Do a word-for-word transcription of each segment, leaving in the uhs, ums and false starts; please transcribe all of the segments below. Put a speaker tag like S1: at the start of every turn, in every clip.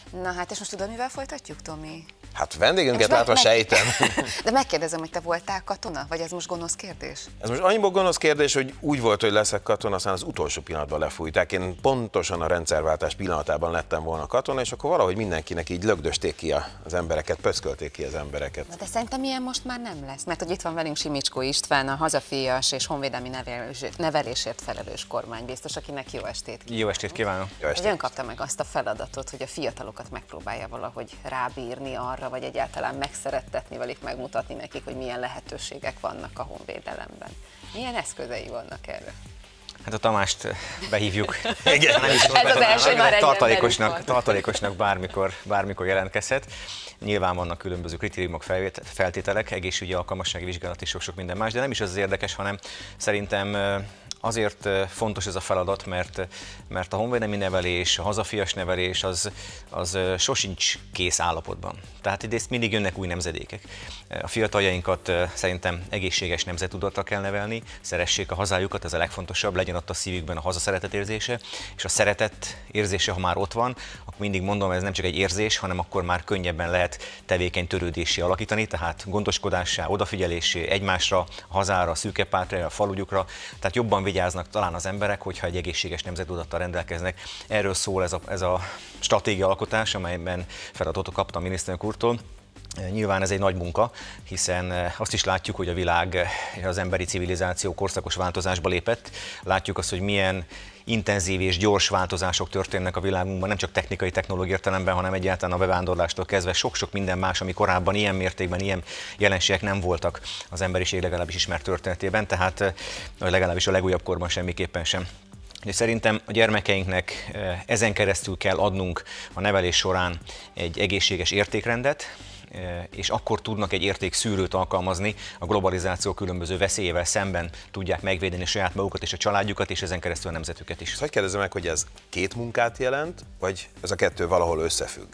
S1: Na hát, és most tudod, mivel folytatjuk, Tomi?
S2: Hát vendégünket látva meg... sejtem.
S1: De megkérdezem, hogy te voltál katona? Vagy ez most gonosz kérdés?
S2: Ez most annyiból gonosz kérdés, hogy úgy volt, hogy leszek katona, aztán az utolsó pillanatban lefújták. Én pontosan a rendszerváltás pillanatában lettem volna katona, és akkor valahogy mindenkinek így lögdösték ki az embereket, pöszkölték ki az embereket.
S1: Na de szerintem ilyen most már nem lesz, mert hogy itt van velünk Simicskó István, a hazafias és honvédelmi nevelésért, nevelésért felelős kormánybiztos, akinek jó estét kívánok.
S3: Jó estét kívánok!
S2: Jó estét.
S1: Ön kapta meg azt a feladatot, hogy a fiatalokat megpróbálja valahogy rábírni arra, vagy egyáltalán megszerettetni velük, megmutatni nekik, hogy milyen lehetőségek vannak a honvédelemben. Milyen eszközei vannak erre?
S3: Hát a Tamást behívjuk.
S2: Igen.
S3: Nem is
S1: Ez az első, már egy
S3: tartalékosnak, tartalékosnak bármikor, bármikor jelentkezhet. Nyilván vannak különböző kritériumok, feltételek, egészségügyi alkalmassági vizsgálat és sok-sok minden más, de nem is az az érdekes, hanem szerintem azért fontos ez a feladat, mert, mert a honvédelmi nevelés, a hazafias nevelés az, az sosincs kész állapotban. Tehát egyrészt mindig jönnek új nemzedékek. A fiataljainkat szerintem egészséges nemzettudattal kell nevelni, szeressék a hazájukat, ez a legfontosabb, legyen ott a szívükben a hazaszeretet érzése, és a szeretet érzése, ha már ott van, akkor mindig mondom, ez nem csak egy érzés, hanem akkor már könnyebben lehet tevékeny törődésé alakítani, tehát gondoskodássá, odafigyelésé egymásra, a hazára, a szűkepátra, a falugyukra, tehát jobban vigyáznak talán az emberek, hogyha egy egészséges nemzettudattal rendelkeznek. Erről szól ez a, ez a stratégiaalkotás, amelyben feladatot kaptam a miniszterelnök úrtól. Nyilván ez egy nagy munka, hiszen azt is látjuk, hogy a világ, az emberi civilizáció korszakos változásba lépett. Látjuk azt, hogy milyen intenzív és gyors változások történnek a világunkban, nem csak technikai, technológiai értelemben, hanem egyáltalán a bevándorlástól kezdve sok-sok minden más, ami korábban ilyen mértékben, ilyen jelenségek nem voltak az emberiség legalábbis ismert történetében, tehát legalábbis a legújabb korban semmiképpen sem. De szerintem a gyermekeinknek ezen keresztül kell adnunk a nevelés során egy egészséges értékrendet, és akkor tudnak egy értékszűrőt alkalmazni, a globalizáció különböző veszélyével szemben tudják megvédeni saját magukat és a családjukat, és ezen keresztül a nemzetüket is.
S2: Hogy kérdezem meg, hogy ez két munkát jelent, vagy ez a kettő valahol összefügg?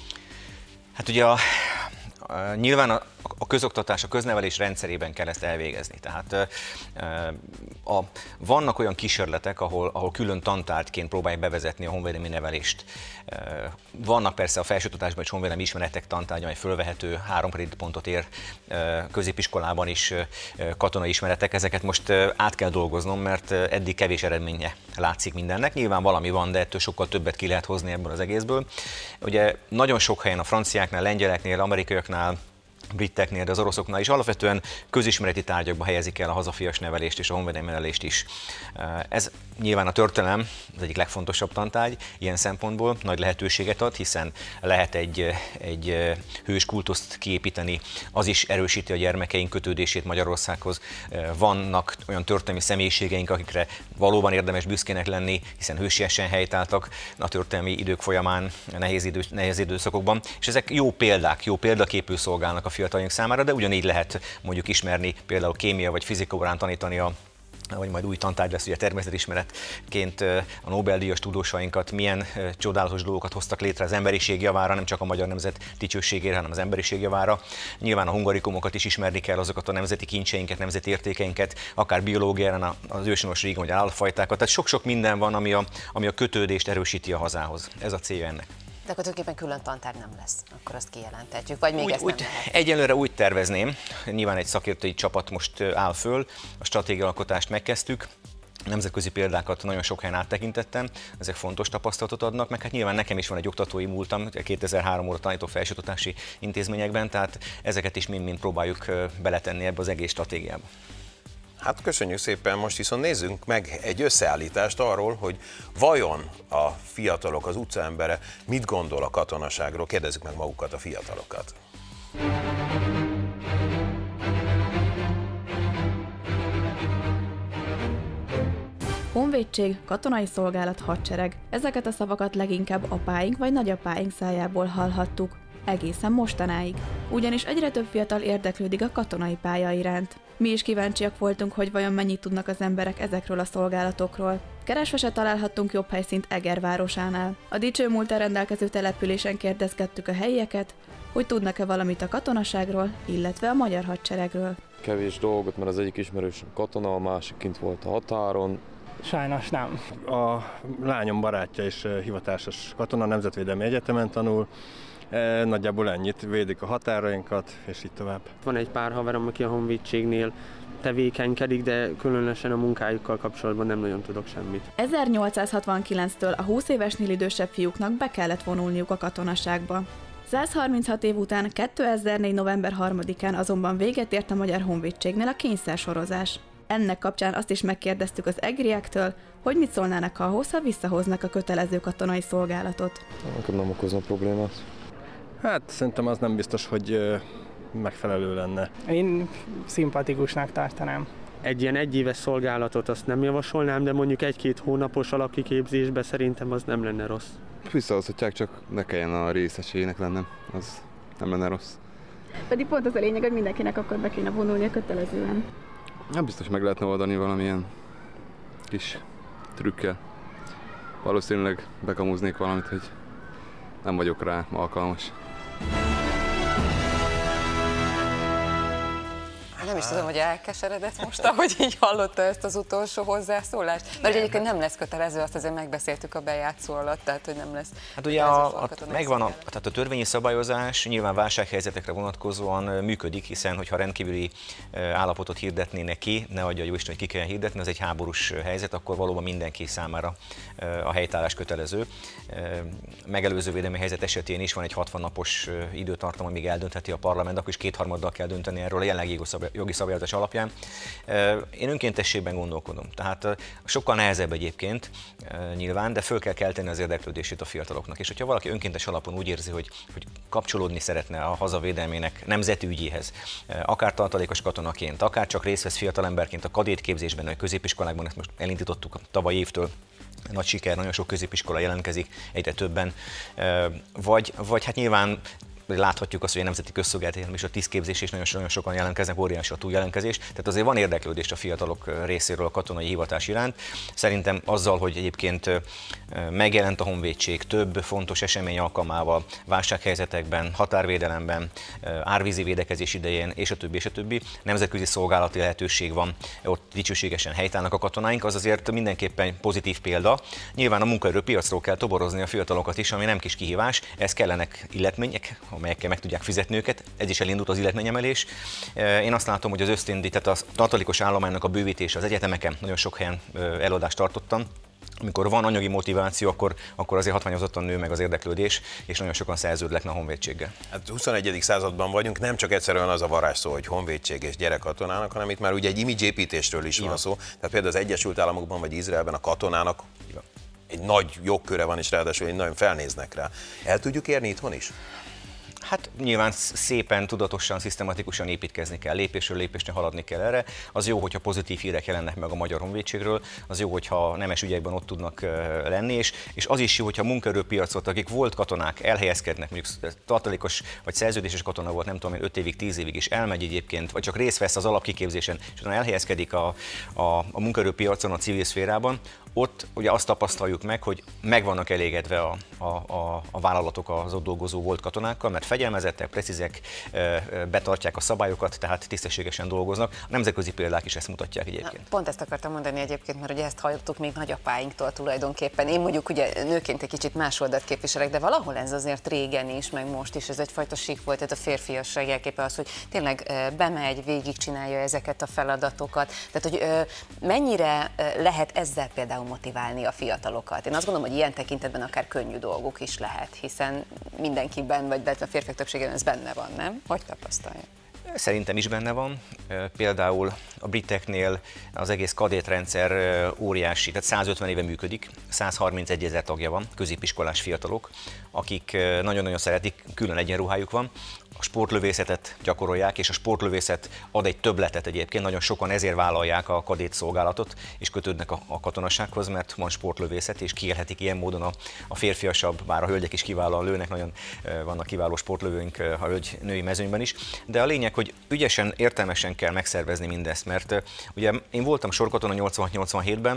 S3: Hát ugye a, a, nyilván a, a közoktatás, a köznevelés rendszerében kell ezt elvégezni. Tehát a, a, vannak olyan kísérletek, ahol, ahol külön tantárgyként próbálják bevezetni a honvédelmi nevelést. Vannak persze a felsőoktatásban is honvédelmi ismeretek tantárgya, amely fölvehető, három kreditpontot ér, középiskolában is katonai ismeretek. Ezeket most át kell dolgoznom, mert eddig kevés eredménye látszik mindennek. Nyilván valami van, de ettől sokkal többet ki lehet hozni ebből az egészből. Ugye nagyon sok helyen a franciáknál, lengyeleknél, amerikaiaknál, briteknél, de az oroszoknál is alapvetően közismereti tárgyakba helyezik el a hazafias nevelést és a honvédelmi nevelést is. Ez nyilván a történelem az egyik legfontosabb tantárgy, ilyen szempontból nagy lehetőséget ad, hiszen lehet egy, egy hős kultuszt kiépíteni, az is erősíti a gyermekeink kötődését Magyarországhoz. Vannak olyan történelmi személyiségeink, akikre valóban érdemes büszkének lenni, hiszen hősiesen helytáltak a történelmi idők folyamán, nehéz, idő, nehéz időszakokban, és ezek jó példák, jó példaképül szolgálnak a fiataljaink számára, de ugyanígy lehet mondjuk ismerni, például kémia vagy fizika órán tanítani a vagy majd új tantárgy lesz, ugye természetismeretként a Nobel-díjas tudósainkat, milyen csodálatos dolgokat hoztak létre az emberiség javára, nem csak a magyar nemzet dicsőségére, hanem az emberiség javára. Nyilván a hungarikumokat is ismerni kell, azokat a nemzeti kincseinket, nemzeti értékeinket, akár biológiára, az őshonos régió, vagy állatfajtákat. Tehát sok-sok minden van, ami a, ami a kötődést erősíti a hazához. Ez a célja ennek.
S1: De akkor tulajdonképpen külön tantárgy nem lesz, akkor azt kijelentetjük, vagy még
S3: úgy,
S1: ezt nem
S3: úgy,
S1: lehet?
S3: Egyelőre úgy tervezném, nyilván egy szakértői csapat most áll föl, a stratégiaalkotást megkezdtük, nemzetközi példákat nagyon sok helyen áttekintettem, ezek fontos tapasztalatot adnak, meg hát nyilván nekem is van egy oktatói múltam, kétezer-három óra tanító felsőoktatási intézményekben, tehát ezeket is mind-mind próbáljuk beletenni ebbe az egész stratégiába.
S2: Hát köszönjük szépen, most viszont nézzünk meg egy összeállítást arról, hogy vajon a fiatalok, az utcaembere mit gondol a katonaságról. Kérdezzük meg magukat, a fiatalokat.
S4: Honvédség, katonai szolgálat, hadsereg. Ezeket a szavakat leginkább apáink vagy nagyapáink szájából hallhattuk. Egészen mostanáig. Ugyanis egyre több fiatal érdeklődik a katonai pálya iránt. Mi is kíváncsiak voltunk, hogy vajon mennyit tudnak az emberek ezekről a szolgálatokról. Keresve se találhattunk jobb helyszínt Eger városánál. A dicső múlttal rendelkező településen kérdezkedtük a helyieket, hogy tudnak-e valamit a katonaságról, illetve a magyar hadseregről.
S5: Kevés dolgot, mert az egyik ismerősöm katona, a másik kint volt a határon. Sajnos nem.
S6: A lányom barátja is hivatásos katona, Nemzetvédelmi Egyetemen tanul. Nagyjából ennyit, védik a határainkat, és így tovább.
S7: Van egy pár haverom, aki a honvédségnél tevékenykedik, de különösen a munkájukkal kapcsolatban nem nagyon tudok semmit.
S4: ezernyolcszázhatvankilenctől a húsz évesnél idősebb fiúknak be kellett vonulniuk a katonaságba. száz harminchat év után kétezer-négy. november harmadikán azonban véget ért a Magyar Honvédségnél a kényszersorozás. Ennek kapcsán azt is megkérdeztük az egriektől, hogy mit szólnának ahhoz, ha visszahoznak a kötelező katonai szolgálatot.
S8: Nekem nem okozna problémát.
S6: Hát szerintem az nem biztos, hogy megfelelő lenne.
S5: Én szimpatikusnak tartanám.
S7: Egy ilyen egyéves szolgálatot azt nem javasolnám, de mondjuk egy-két hónapos alapkiképzésbe szerintem az nem lenne rossz.
S8: Visszahozhatják, csak ne kelljen a részesélynek lennem, az nem lenne rossz.
S4: Pedig pont az a lényeg, hogy mindenkinek akkor be kéne vonulni a kötelezően.
S8: Nem biztos meg lehetne oldani valamilyen kis trükkel. Valószínűleg bekamuznék valamit, hogy nem vagyok rá alkalmas.
S1: Nem is tudom, hogy elkeseredett most, ahogy így hallotta ezt az utolsó hozzászólást. Mert ugye egyébként nem lesz kötelező, azt azért megbeszéltük a bejátszó alatt, tehát hogy nem lesz.
S3: Hát ugye a, a, megvan a, tehát a törvényi szabályozás nyilván válsághelyzetekre vonatkozóan működik, hiszen hogyha rendkívüli állapotot hirdetnének ki, ne adja jó Isten, hogy ki kell hirdetni, az egy háborús helyzet, akkor valóban mindenki számára a helytállás kötelező. Megelőző védelmi helyzet esetén is van egy hatvan napos időtartam, amíg eldöntheti a parlament, akkor is kétharmaddal kell dönteni erről a jelenlegi jogi szabályozás alapján. Én önkéntességben gondolkodom, tehát sokkal nehezebb egyébként nyilván, de föl kell kelteni az érdeklődését a fiataloknak. És hogyha valaki önkéntes alapon úgy érzi, hogy, hogy kapcsolódni szeretne a hazavédelmének nemzeti ügyéhez, akár tartalékos katonaként, akár csak részt vesz fiatalemberként a kadétképzésben, vagy középiskolákban, ezt most elindítottuk a tavaly évtől, nagy siker, nagyon sok középiskola jelentkezik, egyre többen, vagy, vagy hát nyilván láthatjuk azt, hogy a nemzeti közszolgálat és a tisztképzés is nagyon, nagyon sokan jelentkeznek, óriási a túljelentkezés, tehát azért van érdeklődés a fiatalok részéről a katonai hivatás iránt. Szerintem azzal, hogy egyébként megjelent a honvédség több fontos esemény alkalmával, válsághelyzetekben, határvédelemben, árvízi védekezés idején, és a többi, és a többi, nemzetközi szolgálati lehetőség van, ott dicsőségesen helytállnak a katonáink, az azért mindenképpen pozitív példa. Nyilván a munkaerőpiacról kell toborozni a fiatalokat is, ami nem kis kihívás, ez kellenek illetmények, amelyekkel meg tudják fizetni őket, ez is elindult az illetményemelés. Én azt látom, hogy az ösztöndíj, tehát a tartalékos állománynak a bővítése az egyetemeken, nagyon sok helyen előadást tartottam. Amikor van anyagi motiváció, akkor, akkor azért hatványozottan nő meg az érdeklődés, és nagyon sokan szerződnek a honvédséggel.
S2: Hát huszonegyedik században vagyunk, nem csak egyszerűen az a varázsszó, hogy honvédség és gyerekkatonának, hanem itt már ugye egy image építésről is van szó. Tehát például az Egyesült Államokban vagy Izraelben a katonának egy nagy jogköre van, és ráadásul egy nagyon felnéznek rá. El tudjuk érni itthon is?
S3: Hát nyilván szépen, tudatosan, szisztematikusan építkezni kell, lépésről lépésre haladni kell erre. Az jó, hogyha pozitív hírek jelennek meg a Magyar Honvédségről, az jó, hogyha nemes ügyekben ott tudnak lenni, és, és az is jó, hogyha munkaerőpiacot, akik volt katonák, elhelyezkednek, mondjuk tartalékos vagy szerződéses katona volt, nem tudom én, öt évig, tíz évig, és elmegy egyébként, vagy csak részt vesz az alapkiképzésen, és utána elhelyezkedik a, a, a munkaerőpiacon, a civil szférában, ott ugye azt tapasztaljuk meg, hogy meg vannak elégedve a, a, a, a vállalatok az ott dolgozó volt katonákkal, mert fegyelmezettek, precízek, betartják a szabályokat, tehát tisztességesen dolgoznak. A nemzetközi példák is ezt mutatják egyébként.
S1: Na, pont ezt akartam mondani egyébként, mert ugye ezt hallottuk még nagyapáinktól tulajdonképpen. Én mondjuk ugye nőként egy kicsit más oldalt képviselek, de valahol ez azért régen is, meg most is, ez egyfajta sík volt, tehát a férfiasság jelképe az, hogy tényleg bemegy, végigcsinálja ezeket a feladatokat. Tehát, hogy mennyire lehet ezzel például motiválni a fiatalokat. Én azt gondolom, hogy ilyen tekintetben akár könnyű dolguk is lehet, hiszen mindenkiben, vagy a férfiak többségében ez benne van, nem? Hogy tapasztalja?
S3: Szerintem is benne van. Például a briteknél az egész kadétrendszer óriási, tehát százötven éve működik, százharmincegy ezer tagja van, középiskolás fiatalok, akik nagyon-nagyon szeretik, külön egyenruhájuk van. A sportlövészetet gyakorolják, és a sportlövészet ad egy többletet egyébként, nagyon sokan ezért vállalják a kadét szolgálatot, és kötődnek a, a katonasághoz, mert van sportlövészet, és kiélhetik ilyen módon a, a férfiasabb, bár a hölgyek is kiválóan lőnek, nagyon vannak kiváló sportlövőink a hölgy női mezőnyben is, de a lényeg, hogy ügyesen, értelmesen kell megszervezni mindezt, mert ugye én voltam sorkatona nyolcvanhat nyolcvanhétben,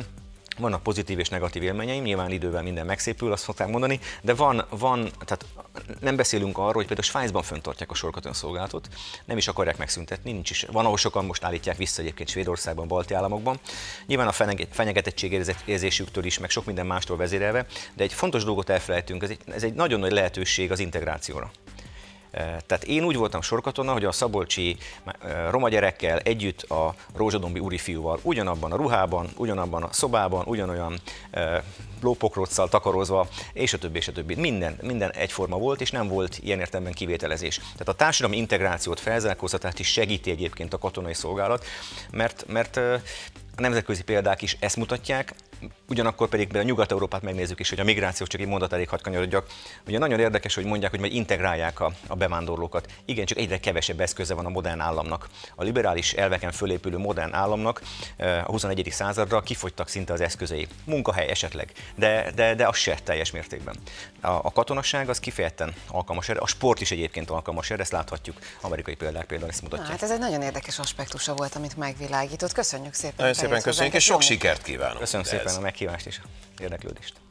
S3: Vannak pozitív és negatív élményeim, nyilván idővel minden megszépül, azt szokták mondani, de van, van, tehát nem beszélünk arról, hogy például Svájcban föntartják a sorkatonaszolgálatot, nem is akarják megszüntetni, nincs is. Van, ahol sokan most állítják vissza egyébként Svédországban, balti államokban. Nyilván a fenyegetettségérzésüktől is, meg sok minden mástól vezérelve, de egy fontos dolgot elfelejtünk, ez egy, ez egy nagyon nagy lehetőség az integrációra. Tehát én úgy voltam sorkatona, hogy a szabolcsi roma gyerekkel együtt a rózsadombi úrifiúval ugyanabban a ruhában, ugyanabban a szobában, ugyanolyan lópokrocccal takarozva, és a többi, és a többi. Minden, minden egyforma volt, és nem volt ilyen értelemben kivételezés. Tehát a társadalmi integrációt, felzárkóztatást is segíti egyébként a katonai szolgálat, mert, mert a nemzetközi példák is ezt mutatják, ugyanakkor pedig a Nyugat-Európát megnézzük is, hogy a migráció, csak egy mondat elég hadd kanyarodjak. Ugye nagyon érdekes, hogy mondják, hogy majd integrálják a, a bevándorlókat. Igen, csak egyre kevesebb eszköze van a modern államnak. A liberális elveken fölépülő modern államnak a huszonegyedik századra kifogytak szinte az eszközei. Munkahely esetleg, de, de, de az se teljes mértékben. A, a katonasság az kifejezetten alkalmas erre, a sport is egyébként alkalmas erre, ezt láthatjuk, amerikai példák például ezt mutatják.
S1: Na, hát ez egy nagyon érdekes aspektusa volt, amit megvilágított. Köszönjük szépen.
S2: Nagyon szépen köszönjük, és sok sikert kívánok.
S3: Köszönöm szépen a meghívást és érdeklődést.